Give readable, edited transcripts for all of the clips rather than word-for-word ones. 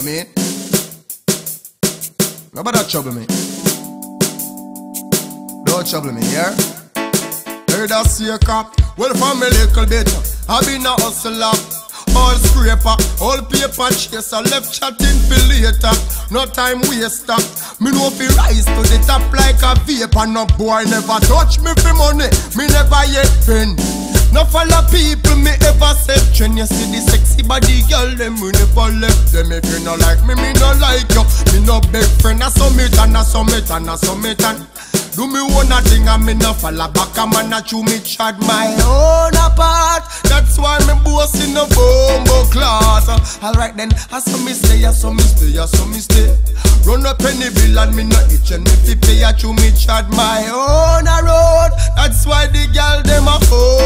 me. Nobody trouble me. Don't trouble me, yeah? Heard that seeker. Well, from a little bit, I been a hustler. All scraper, all paper chaser, left chatting for later. No time waster. Me know fi rise to the top like a vapor. No boy never touch me for money. Me never yet been. No follow people me ever said. When you see the sexy body girl, them we never left them. If you no like me, me no like you. Me no big friend, I summit and I summit and I summit and. Do me one a thing and me no follow back. A man a chew me chat my own apart. That's why me boss in a bombo class. Alright then, I saw me stay, I saw me stay, I saw me stay. Run a penny bill and me no itch and me fi pay a chew me chat my own a road. That's why the girl them a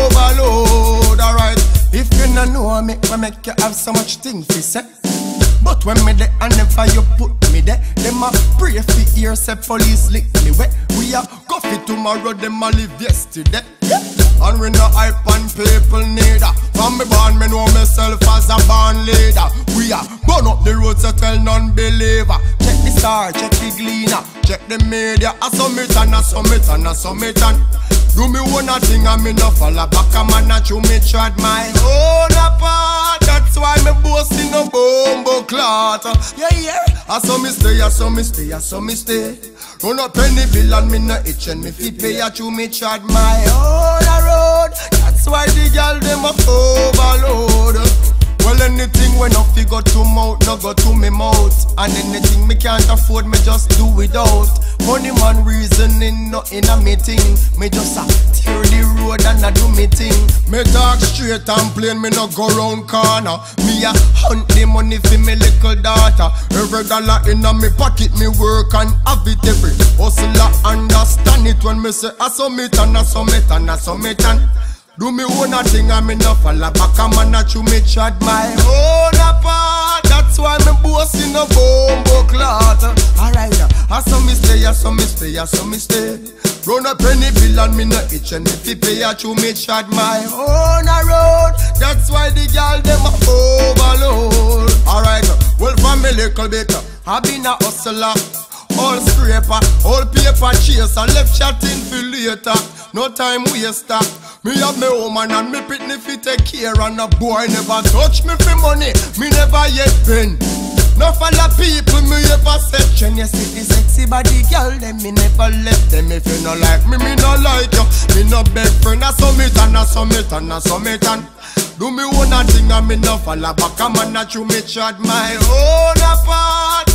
overload. Alright, if you no know me, I make you have so much thing fi say. But when me there and never you put me there, them a pray for ear say police lick me wet. We a coffee tomorrow, them a live yesterday. Yeah. And we no hype and people neither. From me born, me know myself as a born leader. We a burn up the road to tell non-believer. Check the star, check the gleaner, check the media. I summit and I summit and I summit and. Do me one a thing and me no follow back. A man a chew me trad my own apart. That's why me boast in a bombo clot. Yeah, yeah. I saw me stay, I saw me stay, I saw me stay. Run up penny bill and me no itch and me fi pay a chew me trad my own a road. That's why the girl them a overload. Well, anything when I figure to mouth, no go to me mouth. And anything me can't afford, me just do without. Money man reasoning, nothing a me thing. Me just a tear the road and I do me thing. Me talk straight and plain, me no go round corner. Me a hunt the money for me little daughter. Every dollar in a me pocket, me work and have it every hustler understand it when me say I summit and I summit and I summit and. Do me own a thing and me no follow back. A man a chew me chat my own apart. That's why me boss in a bombo clot. Alright, I saw me stay, I saw me stay, I saw me stay. Run a penny bill and me no itch and me fi pay a chew me chat my own a road. That's why the girl them a overload. Alright, well from me little bit, I been a hustler. All scraper, all paper chaser, left chatting for later. No time waster. Me have me woman and me pitney fi take care. And a boy never touch me for money. Me never yet been. No follow people me ever said. When you see the sexy body girl, them me never left them. If you no like me, me no like you. Me no beg friend, I summit and I summit and I summit and. Do me one a thing and me no follow back. A man a chew me chat my own apart.